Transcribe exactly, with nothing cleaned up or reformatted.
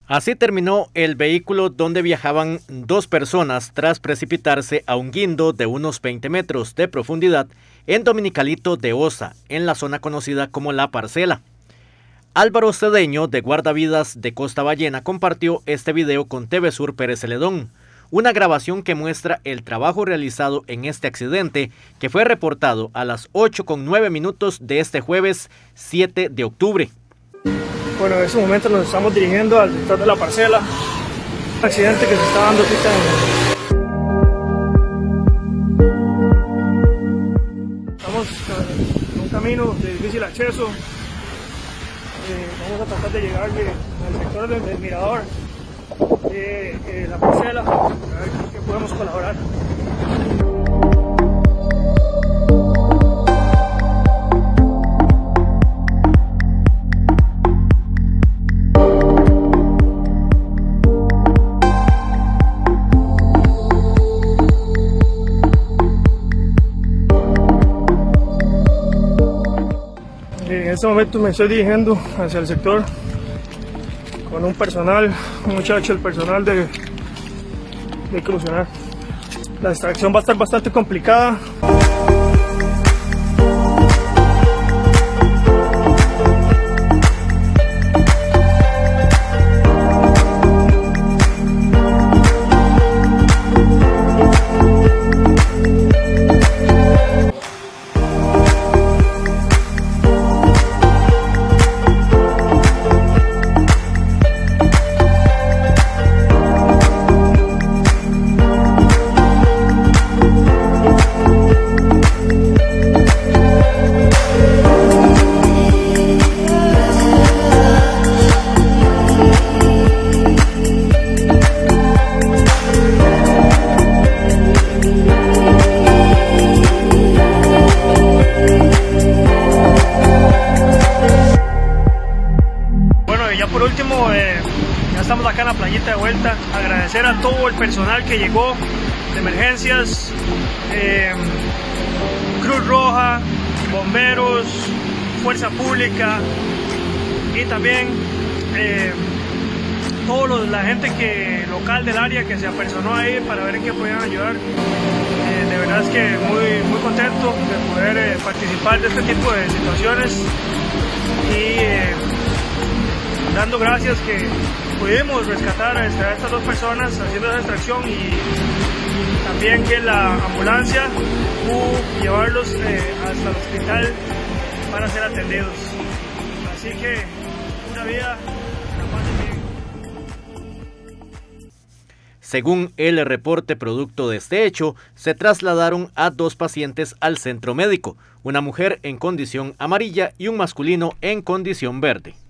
Así terminó el vehículo donde viajaban dos personas tras precipitarse a un guindo de unos veinte metros de profundidad en Dominicalito de Osa, en la zona conocida como La Parcela. Álvaro Cedeño, de Guardavidas de Costa Ballena, compartió este video con T V Sur Pérez Celedón, una grabación que muestra el trabajo realizado en este accidente que fue reportado a las ocho con nueve minutos de este jueves siete de octubre. Bueno, en este momento nos estamos dirigiendo al sector de La Parcela, un accidente que se está dando ahorita en... Estamos en un camino de difícil acceso, eh, vamos a tratar de llegar al sector del, del mirador de eh, La Parcela, a ver qué podemos colaborar. En este momento me estoy dirigiendo hacia el sector con un personal, un muchacho, el personal de, de Crucenar. La extracción va a estar bastante complicada. Ya por último, eh, ya estamos acá en la playita de vuelta. Agradecer a todo el personal que llegó de emergencias, eh, Cruz Roja, bomberos, Fuerza Pública y también eh, toda la gente que, local del área que se apersonó ahí para ver en qué podían ayudar. Eh, de verdad es que muy, muy contento de poder eh, participar de este tipo de situaciones y eh, dando gracias que pudimos rescatar a estas dos personas haciendo esa extracción y también que la ambulancia pudo llevarlos eh, hasta el hospital para ser atendidos. Así que una vida capaz de bien. Según el reporte producto de este hecho, se trasladaron a dos pacientes al centro médico, una mujer en condición amarilla y un masculino en condición verde.